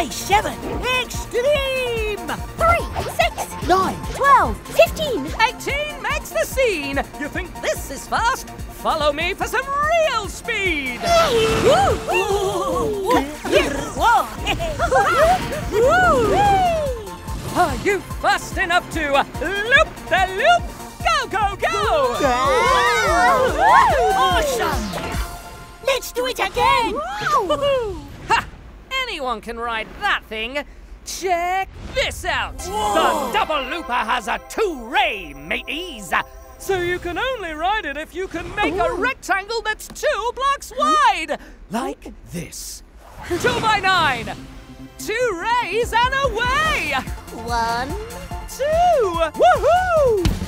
Race 7 Extreme! 3, 6, 9, 12, 15. 18 makes the scene. You think this is fast? Follow me for some real speed. Are you fast enough to loop the loop? Go, go, go! Awesome! Let's do it again! Ha! Anyone can ride that thing. Check this out. The double looper has a 2-ray, mateys. So you can only ride it if you can make a rectangle that's 2 blocks wide. Like this. 2 by 9. 2 rays and away. 1, 2. Woohoo!